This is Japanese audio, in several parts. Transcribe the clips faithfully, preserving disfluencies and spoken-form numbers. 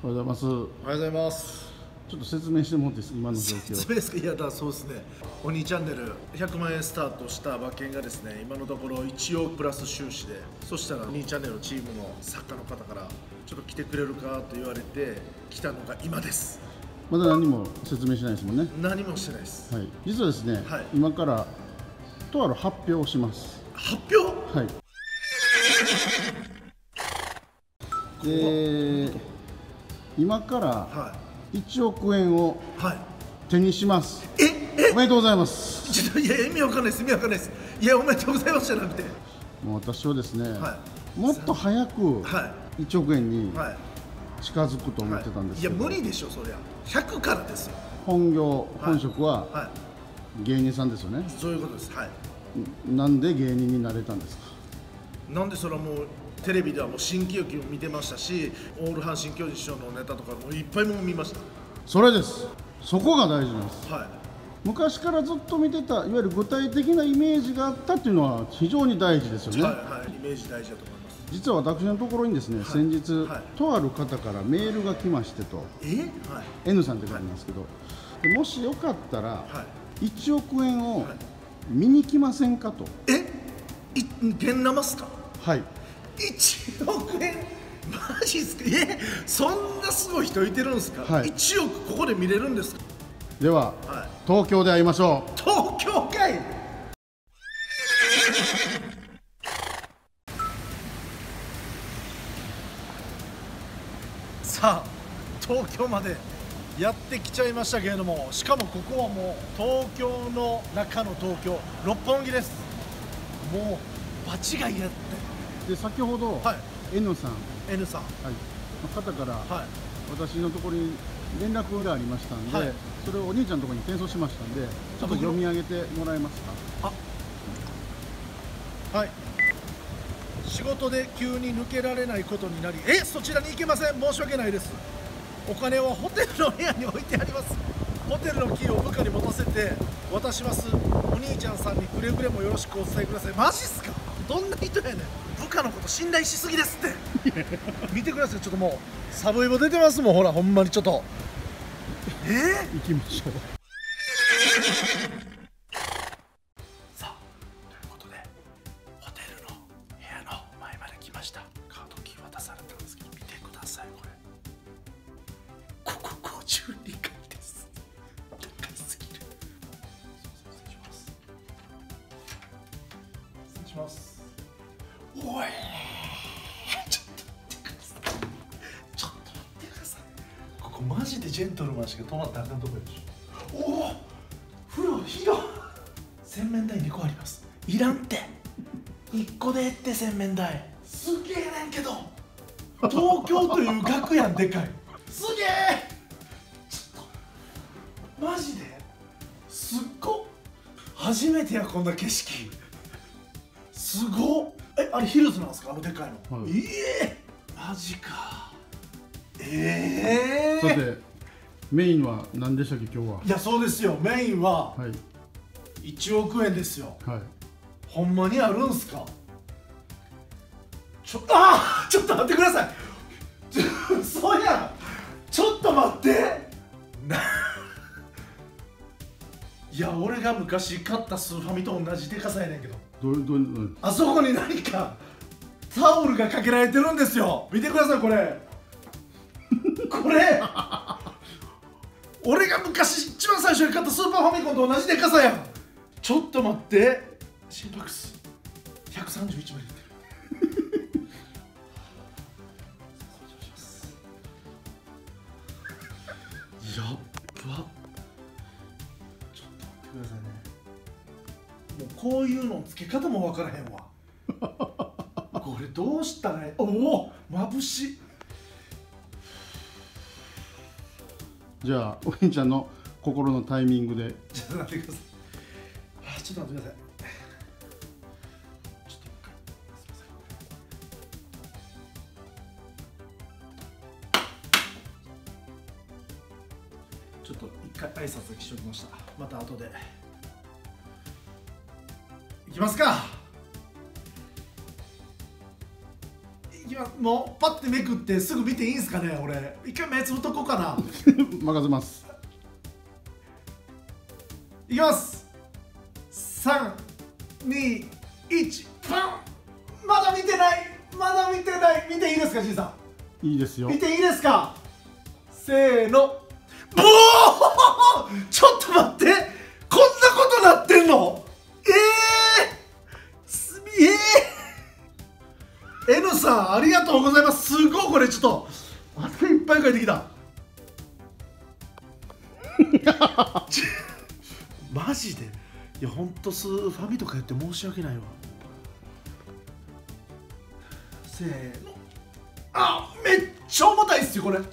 おはようございます。 おはようございます。 ちょっと説明してもらっていいですか、今の状況。 説明ですか。いやだそうですね。おにチャンネルひゃくまんえんスタートした馬券がですね、今のところいちおくプラス収支で、そしたらおにチャンネルのチームの作家の方からちょっと来てくれるかと言われて来たのが今です。 まだ何も説明しないですもんね。 何もしてないです。 はい。実はですね、 はい、 今からとある発表をします。 発表？ はい。で、今からいちおくえんを手にします。 ええおめでとうございます。 ちょっといや意味わかんないです。意味わかんないです。いやおめでとうございますじゃなくて、 もう私はですね、 はい、 もっと早くいちおくえんに近づくと思ってたんですけど、 はいはい、いや無理でしょそりゃ。ひゃくからですよ。 本業、本職は芸人さんですよね。 はい、そういうことです。はい。 なんで芸人になれたんですか。 なんでそれはもうテレビではもう新喜劇も見てましたし、オール阪神・巨人師匠のネタとかもいっぱいも見ました。 それです。そこが大事なんです。 はい、 昔からずっと見てたいわゆる具体的なイメージがあったっていうのは非常に大事ですよね。 はいはい、イメージ大事だと思います。 実は私のところにですね、はい、先日、はい、とある方からメールが来ましてと、 え、はい、 N さんって書いてますけど、はい、もしよかったら、はい、いちおくえんを見に来ませんかと。 え、い現生っすか。 はい、 いちおくえんマジっすか。え、そんなすごい人いてるんですか。はい、いちおくここで見れるんですか。 では、はい、東京で会いましょう。 東京かい。さあ東京までやってきちゃいましたけれども、しかもここはもう東京の中の東京、六本木です。もう場違いやって。 で先ほど、はい、N さん N さん、はい、 の方から、はい、私のところに連絡がありましたんで、はい、それをお兄ちゃんのところに転送しましたんで、ちょっと読み上げてもらえますか。 あ、はい。仕事で急に抜けられないことになり、え、そちらに行けません。申し訳ないです。お金はホテルの部屋に置いてあります。ホテルのキーを部下に持たせて渡します。お兄ちゃんさんにくれぐれもよろしくお伝えください。マジっすか。どんな人やねん。部下のこと信頼しすぎですって見てください。ちょっともうサブイボ出てますもん。ほらほんまにちょっとえー、 行きましょうさあということでホテルの部屋の前まで来ました。カードキー渡されたんですけど、見てください。これここごじゅうにかいです。高すぎる。失礼します。失礼します。おい、ちょっと待ってください。ちょっと待ってください。ここマジでジェントルマンしか泊まったらあかんとこやでしょ。おお、風呂広い。洗面台にこあります。いらんっていっこでええって洗面台。すげえねんけど、東京という額やん。でかい。すげえ。ちょっとマジですっご。初めてやこんな景色。すごっ。え、あれヒルズなんですか、あのでかいの。はい、ええー、マジか。ええー、 さてメインは何でしたっけ今日は。 いやそうですよ、メインは、はい、いちおくえんですよ。はい、ほんまにあるんすか。ちょあーちょっと待ってください。そうやん。ちょっと待っていや俺が昔買ったスーファミと同じでかさやねんけど、 どどどあそこに何かタオルがかけられてるんですよ。見てくださいこれこれ俺が昔一番最初に買ったスーパーファミコンと同じでかさやん。ちょっと待って、心拍数ひゃくさんじゅういちまでいってるやっば。ちょっと待ってくださいね。もうこういうの付け方もわからへんわこれどうしたらいい。おお眩しい。 じゃあお兄ちゃんの心のタイミングで。 ちょっと待ってください。あ、ちょっと待ってください。ちょっと一回すいません。ちょっと一回挨拶だけしておきました。また後でいきますか。いきいやもうパッてめくってすぐ見ていいんすかね。俺一回目つぶっとこうかな。 任せます。 いきます。さんにいちパン。まだ見てない、まだ見てない。見ていいですか、じいさん。いいですよ。 見ていいですか。せーの。ボーちょっと待って、こんなことなってんの。えーすみえー N さんありがとうございます。すごい、これちょっと汗いっぱいかいてきた。マジで。いやほんとすファミとかやって申し訳ないわ。せーの。あ、めっちゃ重たいっすよこれ。うー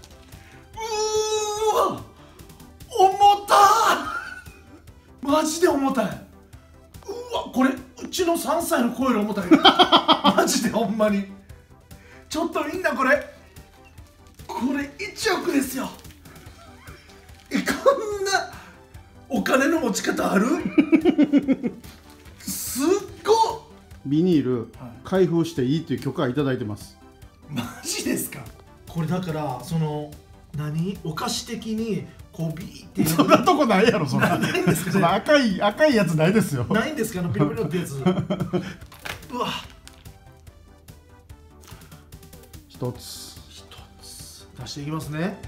わ重たい、マジで重たい。うわこれうちのさんさいの子より重たい。マジでほんまに。ちょっとみんなこれこれいちおくですよ。え、こんなお金の持ち方ある？すっごっ。 ビニール、 はい、 開封していいっていう許可いただいてます。 マジですか。これだからその何お菓子的にこうビーってそんなとこないやろ。そんなないんですかね。 その赤い赤いやつないですよ。 ないんですか、あのピロピロってやつ。うわ一つ一つ出していきますね。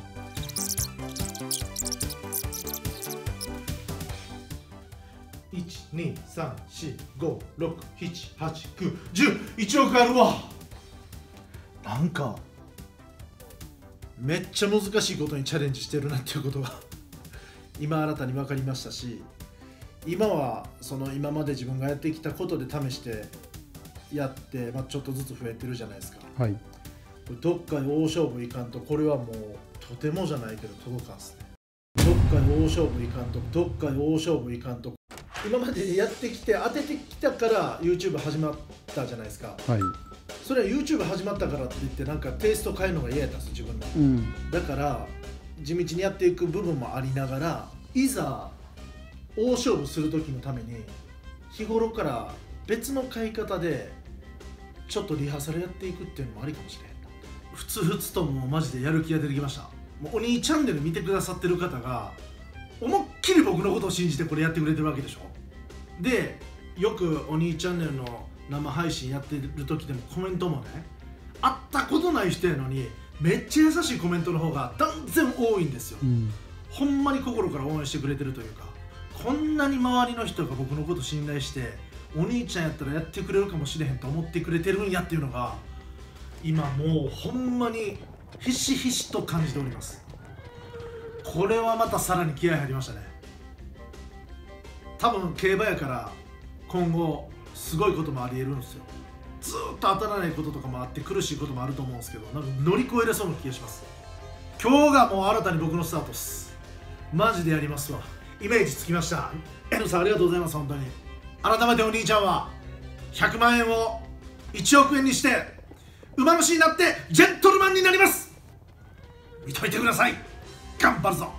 いち、に、さん、し、ご、ろく、なな、はち、きゅう、じゅう、いちおくあるわ。なんかめっちゃ難しいことにチャレンジしてるなっていうことが今新たに分かりましたし、今はその今まで自分がやってきたことで試してやって、まあ、ちょっとずつ増えてるじゃないですか。 はい。 どっかに大勝負いかんと、これはもうとてもじゃないけど届かんすね。どっかに大勝負いかんと、どっかに大勝負いかんと。今までやってきて当ててきたから YouTube 始まったじゃないですか。 はい。 それは YouTube 始まったからって言ってなんかテイスト変えるのが嫌やったんです自分の、 うん、 だから地道にやっていく部分もありながら、いざ大勝負する時のために日頃から別の買い方でちょっとリハーサルやっていくっていうのもありかもしれん。ふつふつともうマジでやる気が出てきました。もうお兄チャンネル見てくださってる方が思いっきり僕のことを信じてこれやってくれてるわけでしょ。でよくお兄チャンネルの生配信やってる時でもコメントもね、会ったことない人やのにめっちゃ優しいコメントの方が断然多いんですよ、うん、ほんまに心から応援してくれてるというか、こんなに周りの人が僕のこと信頼してお兄ちゃんやったらやってくれるかもしれへんと思ってくれてるんやっていうのが今もうほんまにひしひしと感じております。これはまたさらに気合い入りましたね。多分競馬やから今後すごいこともありえるんですよ。ずーっと当たらないこととかもあって苦しいこともあると思うんですけど、なんか乗り越えれそうな気がします。今日がもう新たに僕のスタートです。マジでやりますわ。イメージつきました。 N さんありがとうございます。本当に改めてお兄ちゃんはひゃくまんえんをいちおくえんにして馬主になってジェントルマンになります。見といてください。頑張るぞ。